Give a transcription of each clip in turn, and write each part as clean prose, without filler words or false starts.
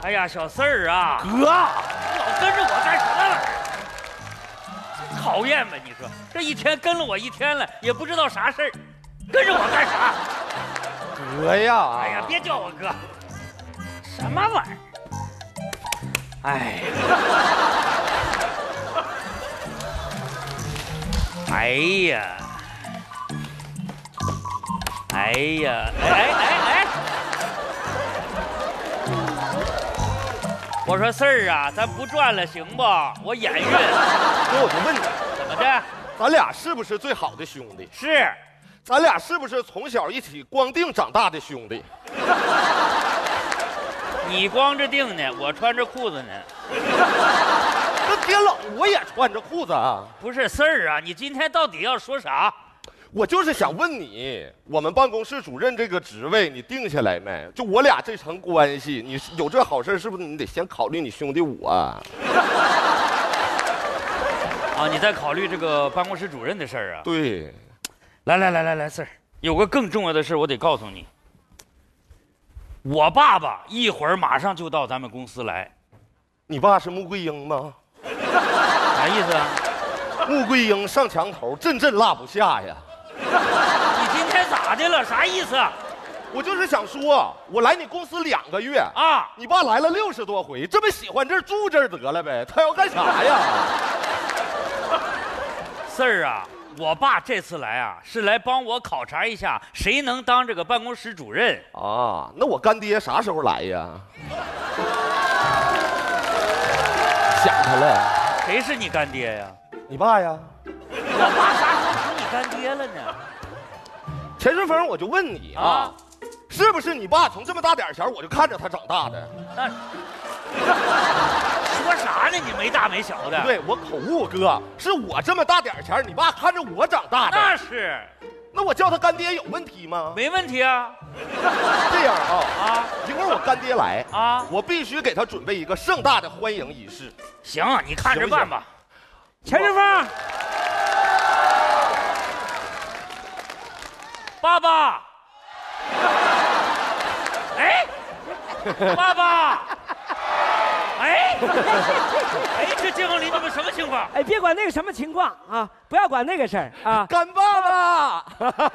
哎呀，小四儿啊， 哥， 老跟着我干什么玩意儿？真讨厌吧？你说这一天跟了我一天了，也不知道啥事儿，跟着我干啥？ 哥呀！ 哎呀，别叫我哥，什么玩意儿？哎呀，哎呀，哎呀，哎！我说四儿啊，咱不转了行不？我眼晕。 哥，我就问你， 怎么的？ 咱俩是不是最好的兄弟？ 是。 咱俩是不是从小一起光腚长大的兄弟？ 你光着腚呢，我穿着裤子呢。 那天冷我也穿着裤子啊。 不是四儿啊，你今天到底要说啥？ 我就是想问你，我们办公室主任这个职位你定下来没？就我俩这层关系，你有这好事是不是你得先考虑你兄弟我啊？ 啊，你在考虑这个办公室主任的事儿啊？ 对。 来，四儿，有个更重要的事我得告诉你。我爸爸一会儿马上就到咱们公司来。 你爸是穆桂英吗？ 啥意思啊？ 穆桂英上墙头，阵阵落不下呀。 你今天咋的了？啥意思？ 我就是想说，我来你公司2个月啊， 你爸来了60多回，这么喜欢这儿住这儿得了呗？他要干啥呀？ 四儿啊，我爸这次来啊，是来帮我考察一下谁能当这个办公室主任啊。那我干爹啥时候来呀？想他了。 谁是你干爹呀？ 你爸呀。 我爸啥时候成你干爹了呢？ 钱顺风，我就问你啊，是不是你爸从这么大点前我就看着他长大的？ 那说啥呢？你没大没小的。 对，我口误，哥，是我这么大点前，你爸看着我长大的。 那是。 那我叫他干爹有问题吗？ 没问题啊。 这样啊，一会儿我干爹来啊， 我必须给他准备一个盛大的欢迎仪式。 行，你看着办吧。 钱顺风， 爸爸，哎，爸爸，哎，这街坊邻居们什么情况？ 哎，别管那个什么情况啊，不要管那个事儿啊。 干爸爸，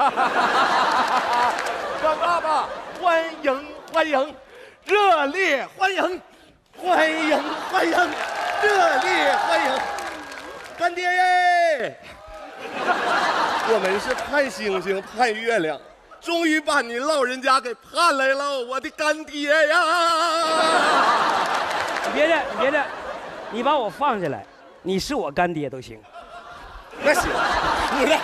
干爸爸，欢迎，热烈欢迎，热烈欢迎，干爹耶！我们是盼星星盼月亮，终于把您老人家给盼来了，我的干爹呀！ 你别的，你把我放下来，你是我干爹都行。 那行，不是，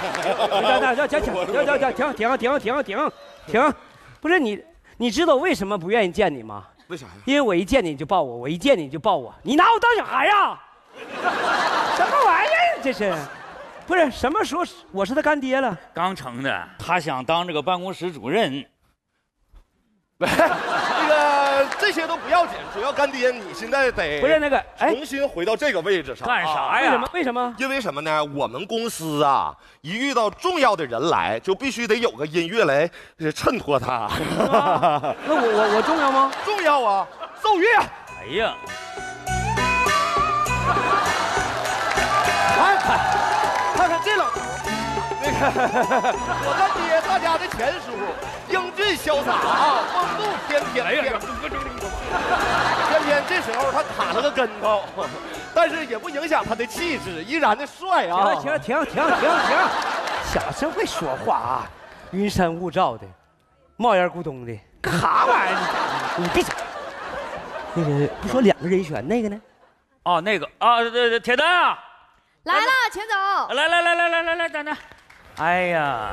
停，不是你知道我为什么不愿意见你吗？ 为啥呀？ 因为我一见你就抱我，我一见你就抱我，你拿我当小孩呀？什么玩意儿这是？不是什么时候我是他干爹了？ 刚成的，他想当这个办公室主任。 那个这些都不要紧，主要干爹你现在得不是那个重新回到这个位置上。 干啥呀？ 为什么？ 因为什么呢？我们公司啊，一遇到重要的人来，就必须得有个音乐来衬托他。 那我重要吗？ 重要啊！奏乐。 哎呀， 看看这老头，那个我干爹他家的前叔，英俊潇洒啊，风度翩翩。哎呀，偏偏这时候他卡了个跟头，但是也不影响他的气质，依然的帅啊！ 停，小声会说话啊，云山雾罩的，冒烟咕咚的，干啥玩意儿？你闭嘴！那个不说2个人选，那个呢？ 哦，那个啊，对，铁蛋啊， 来了，钱总。 来，等等。哎呀，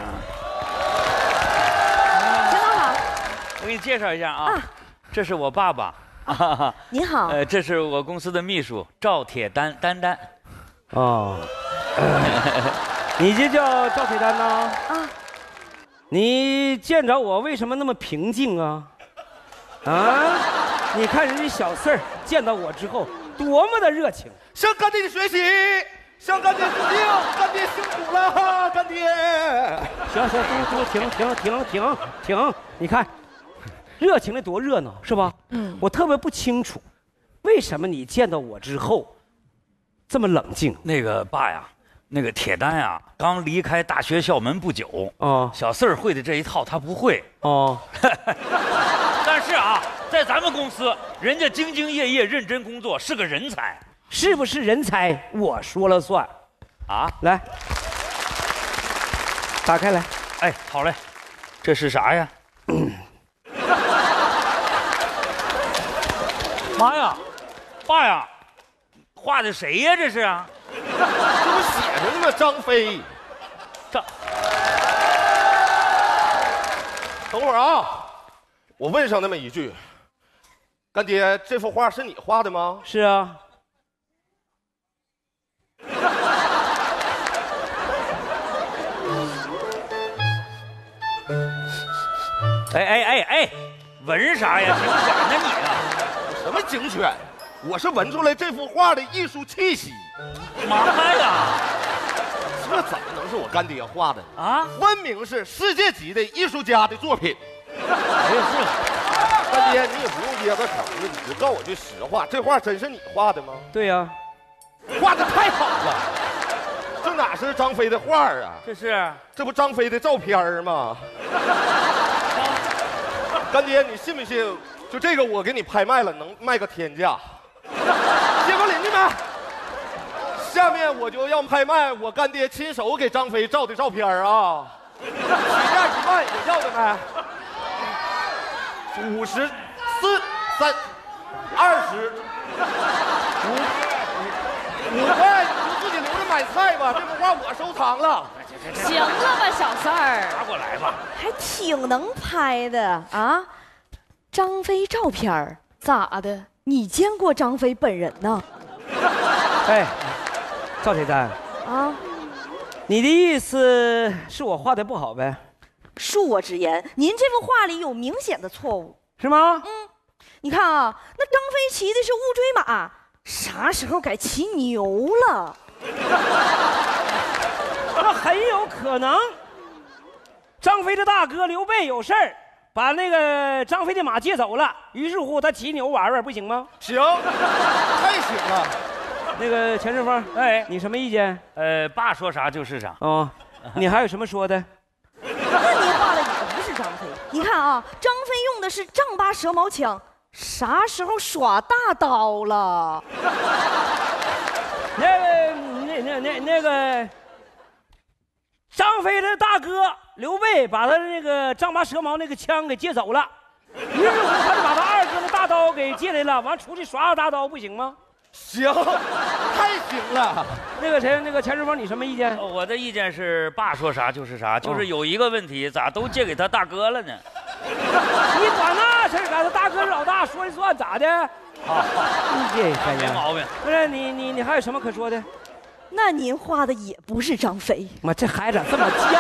钱总好。 我给你介绍一下啊，这是我爸爸。 你好。 这是我公司的秘书赵铁丹。 哦，你就叫赵铁丹呐？啊。你见着我为什么那么平静啊？啊？你看人家小四儿见到我之后多么的热情， 向干爹学习，向干爹致敬，干爹辛苦了，干爹。 行，停，你看， 热情的多热闹，是吧？我特别不清楚，为什么你见到我之后这么冷静？ 那个爸呀，那个铁蛋呀，刚离开大学校门不久，小四儿会的这一套他不会但是啊，在咱们公司，人家兢兢业业、认真工作，是个人才。 是不是人才？我说了算。来，打开来。 哎，好嘞，这是啥呀？妈呀，爸呀，画的谁呀？这是啊？ 这不写着呢吗？张飞。等会儿啊，我问上那么一句，干爹，这幅画是你画的吗？ 是啊。 哎，闻啥呀？警犬呢你啊？ 什么警犬？我是闻出来这幅画的艺术气息。 妈呀！ 这怎么能是我干爹画的啊？ 分明是世界级的艺术家的作品。 哎呀，是。 干爹，你也不用掖着口子，你就告我句实话，这画真是你画的吗？ 对呀。 画的太好了，这哪是张飞的画啊？这不张飞的照片吗？干爹，你信不信？就这个我给你拍卖了，能卖个天价。街坊邻居们，下面我就要拍卖我干爹亲手给张飞照的照片啊！起价1万，有要的没？54、3、20、5块，你就自己留着买菜吧。这幅画我收藏了。 行了吧，小四儿， 拿过来吧。 还挺能拍的啊！张飞照片咋的？你见过张飞本人呢？ 哎，赵铁蛋啊， 你的意思是我画的不好呗？ 恕我直言，您这幅画里有明显的错误， 是吗？ 你看啊，那张飞骑的是乌骓马，啥时候改骑牛了？ 那很有可能，张飞的大哥刘备有事儿，把那个张飞的马借走了，于是乎他骑牛玩玩，不行吗？ 行，太行了。 那个钱顺风， 哎， 你什么意见？ 爸说啥就是啥。 你还有什么说的？ 那您画的也不是张飞，你看啊，张飞用的是丈八蛇矛枪，啥时候耍大刀了？ 那个张飞的大哥刘备把他那个丈八蛇矛那个枪给借走了，于是乎他就把他二哥的大刀给借来了，完出去耍大刀不行吗？ 行，太行了。 那个谁，那个钱顺风，你什么意见？ 我的意见是，爸说啥就是啥，就是有一个问题，咋都借给他大哥了呢？ 你管那事儿干？他大哥是老大，说了算，咋的？好， 没毛病。 不是你还有什么可说的？ 那您画的也不是张飞。 妈，这孩子这么犟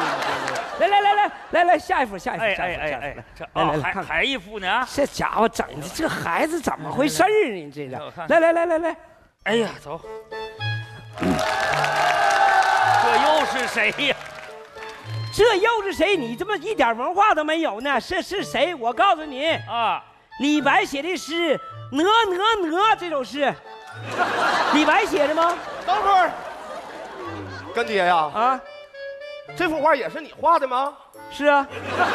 来，下一幅， 来，还一幅呢？ 这家伙整的，这孩子怎么回事呢？这个，来， 哎呀，走。这又是谁呀？ 这又是谁？你这么一点文化都没有呢？是谁？我告诉你啊，李白写的诗《哪》这首诗，李白写的吗？ 等会儿，干爹呀，这幅画也是你画的吗？ 是啊。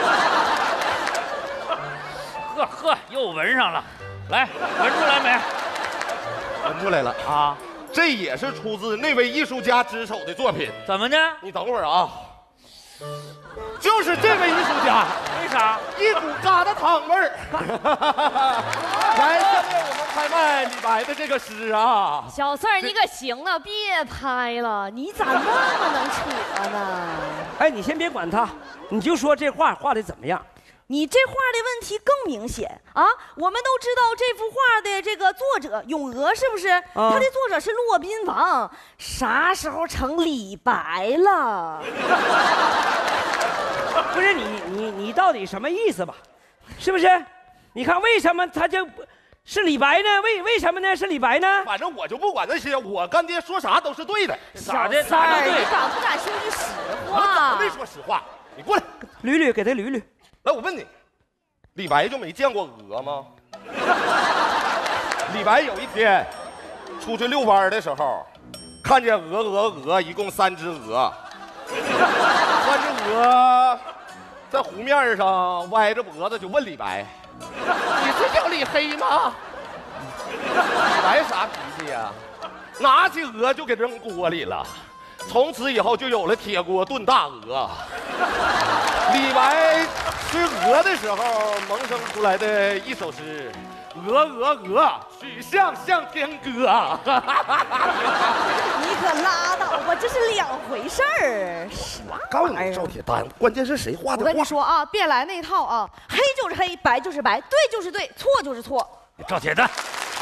呵，又闻上了，来，闻出来没？ 闻出来了啊！这也是出自那位艺术家之手的作品。 怎么呢？ 你等会儿啊，就是这位艺术家。 为啥？ 一股疙瘩汤味儿。来，下面我们拍卖李白的这个诗啊。 小四儿，你可行了，别拍了，你咋那么能扯呢？ 哎，你先别管他，你就说这画画的怎么样？ 你这画的问题更明显啊！我们都知道这幅画的这个作者咏鹅是不是？他的作者是骆宾王，啥时候成李白了？ 不是你到底什么意思吧？是不是？你看为什么他就是李白呢？为什么呢？是李白呢？ 反正我就不管那些，我干爹说啥都是对的。 咋的？咋的？你敢不敢说句实话？ 我没说实话，你过来， 捋捋，给他捋捋。 来，我问你， 李白就没见过鹅吗？李白有一天出去遛弯的时候，看见鹅，一共3只鹅，3只鹅在湖面上歪着脖子就问李白：“你是叫李黑吗？”李白啥脾气呀？拿起鹅就给扔锅里了。从此以后就有了铁锅炖大鹅。李白吃鹅的时候萌生出来的一首诗：鹅，曲项向天歌。 你可拉倒吧，这是2回事儿。 我告诉你，赵铁丹，关键是谁画的画？ 我跟你说啊，别来那套啊，黑就是黑，白就是白，对就是对，错就是错。 赵铁蛋，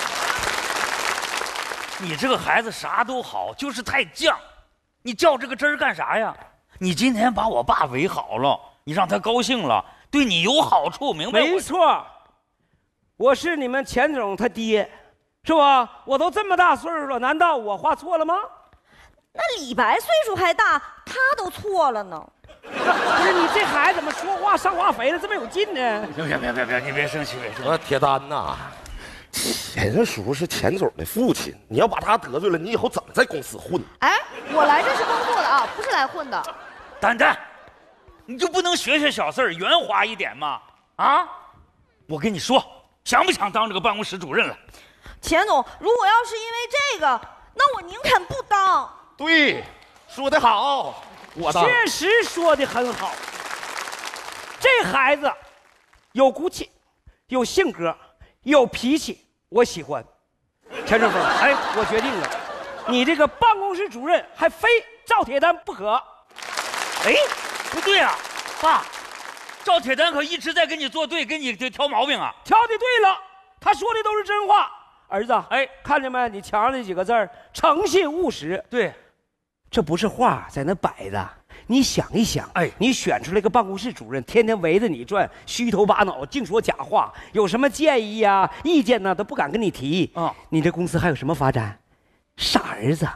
你这个孩子啥都好，就是太犟。你较这个真儿干啥呀？你今天把我爸围好了，你让他高兴了，对你有好处，明白吗？ 没错，我是你们钱总他爹，是吧？我都这么大岁数了，难道我画错了吗？ 那李白岁数还大，他都错了呢。 不是你这孩子怎么说话上化肥了，这么有劲呢？ 别，你别生气，别生气。 铁丹呐，钱叔是钱总的父亲，你要把他得罪了，你以后怎么在公司混？ 哎，我来这是工作的啊，不是来混的。 丹丹，你就不能学小四儿圆滑一点吗？啊，我跟你说，想不想当这个办公室主任了？ 钱总，如果要是因为这个，那我宁肯不当。 对，说得好，我当。 确实说的很好。这孩子有骨气，有性格，有脾气，我喜欢。钱顺风，哎，我决定了，你这个办公室主任还非赵铁丹不可。 哎，不对啊，爸，赵铁丹可一直在跟你作对，跟你挑毛病啊。 挑的对了，他说的都是真话。儿子，哎，看见没？你墙上那几个字儿，诚信务实。 对， 这不是画在那摆着。你想一想， 哎， 你选出来个办公室主任，天天围着你转，虚头巴脑，净说假话，有什么建议呀、意见呢，都不敢跟你提。 啊， 你这公司还有什么发展？傻儿子，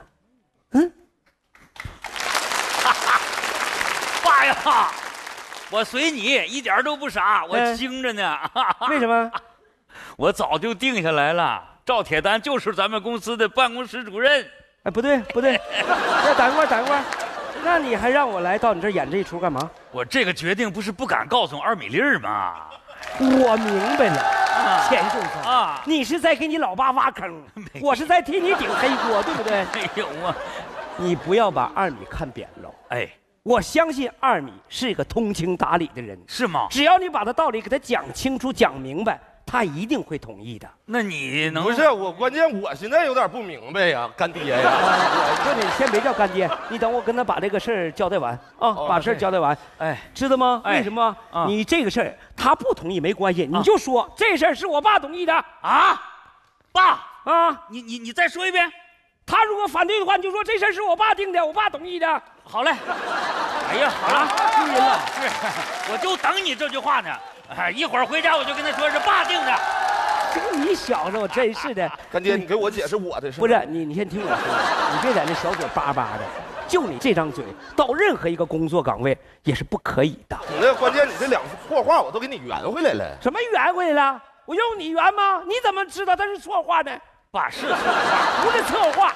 爸呀，我随你一点都不傻，我精着呢。 为什么？ 我早就定下来了，赵铁丹就是咱们公司的办公室主任。 哎，不对，那等一会儿，那你还让我来到你这儿演这一出干嘛？ 我这个决定不是不敢告诉2米粒吗？ 我明白了，钱先生啊， 你是在给你老爸挖坑，我是在替你顶黑锅，对不对？ 没有啊， 你不要把2米看扁了。 哎， 我相信2米是一个通情达理的人， 是吗？ 只要你把他道理给他讲清楚、讲明白，他一定会同意的。 那你能不是我，关键我现在有点不明白呀，干爹呀！ 我说你先别叫干爹，你等我跟他把这个事儿交代完啊，把事儿交代完。 哎， 知道吗？为什么？你这个事儿他不同意没关系，你就说这事儿是我爸同意的啊，爸啊， 你再说一遍。 他如果反对的话，你就说这事儿是我爸定的，我爸同意的。 好嘞。哎呀，好了， 录音了。 是，我就等你这句话呢。哎，一会儿回家我就跟他说是爸定的。 你小子，我真是的。 干爹，你给我解释我的事。 不是你先听我说，你别在那小嘴巴巴的。就你这张嘴，到任何一个工作岗位也是不可以的。 那关键你这2幅破画我都给你圆回来了。 什么圆回来了？我用你圆吗？你怎么知道它是错画呢？ 爸是策划， 不是策划。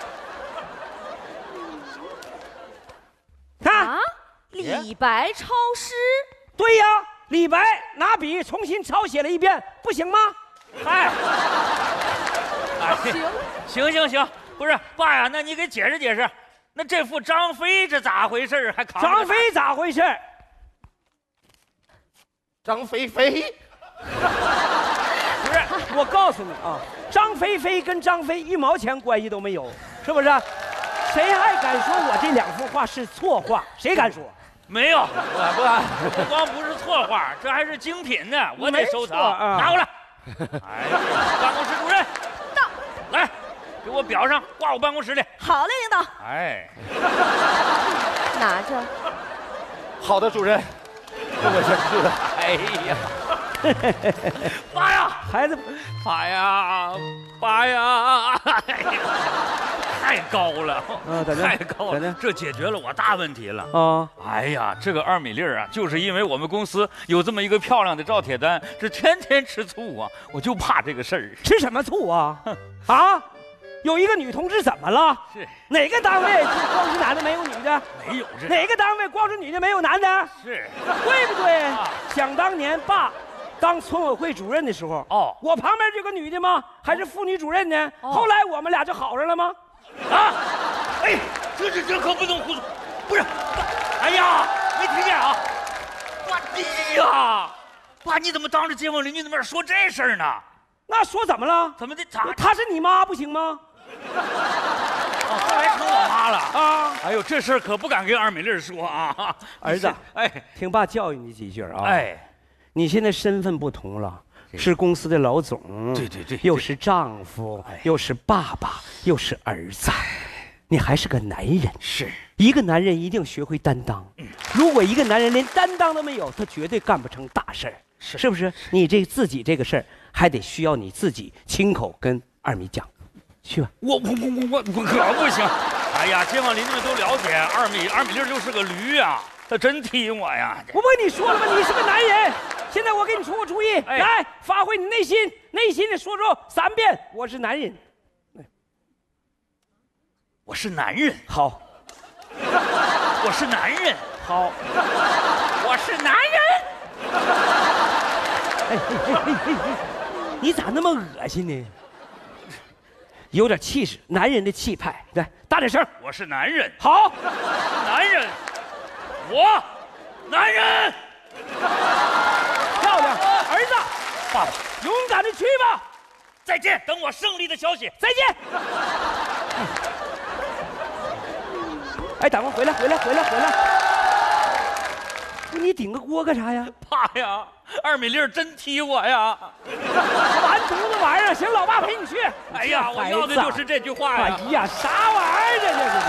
看， 啊，李白抄诗。 对呀，李白拿笔重新抄写了一遍，不行吗？ 嗨， 行， 不是爸呀，那你给解释解释，那这幅张飞这咋回事？还扛张飞咋回事？ 张飞飞。 不是，我告诉你啊，张飞飞跟张飞1毛钱关系都没有，是不是？谁还敢说我这2幅画是错画？谁敢说？ 没有，不光不是错画，这还是精品呢，我得收藏。拿过来。哎呀，办公室主任， 到， 来，给我裱上，挂我办公室里。 好嘞，领导。 哎， 拿着。 好的，主任。我先去了。 哎呀。爸呀， 孩子， 爸呀，爸呀！ 太高了，太高了，这解决了我大问题了啊！哎呀，这个2米粒啊，就是因为我们公司有这么一个漂亮的赵铁丹，这天天吃醋啊，我就怕这个事儿。 吃什么醋啊？啊？有一个女同志怎么了？ 是哪个单位光是男的没有女的？ 没有这。 哪个单位光是女的没有男的？ 是， 对不对？想当年爸当村委会主任的时候，我旁边这个女的吗？还是妇女主任呢？后来我们俩就好上了吗？ 啊！哎，这可不能胡说，不是，哎呀，没听见啊！你呀，爸，你怎么当着街坊邻居的面说这事儿呢？ 那说怎么了？ 怎么的？ 她是你妈不行吗？ 后来成我妈了啊！哎呦，这事儿可不敢跟2米粒说啊！ 儿子，哎，听爸教育你几句啊！哎，你现在身份不同了，是公司的老总，对，又是丈夫，又是爸爸，又是儿子，你还是个男人。 是一个男人一定学会担当。如果一个男人连担当都没有，他绝对干不成大事儿。是不是？你自己这个事儿还得需要你自己亲口跟2米讲，去吧。 我可不行。哎呀，街坊邻居们都了解2米粒就是个驴啊，他真踢我呀！ 我不跟你说了吗？你是个男人。现在我给你出个主意，来发挥你内心的说3遍，我是男人。 我是男人。 好。 我是男人。 好。 我是男人。 你咋那么恶心呢？有点气势，男人的气派。来，大点声。 我是男人。 好。 男人。我，男人。 漂亮，儿子， 爸爸， 勇敢的去吧。 再见，等我胜利的消息。 再见。哎，等会回来。你顶个锅干啥呀？ 爸呀，2米粒真踢我呀！ 完犊子玩意儿，行，老爸陪你去。 哎呀，我要的就是这句话呀！ 哎呀，啥玩意儿这是？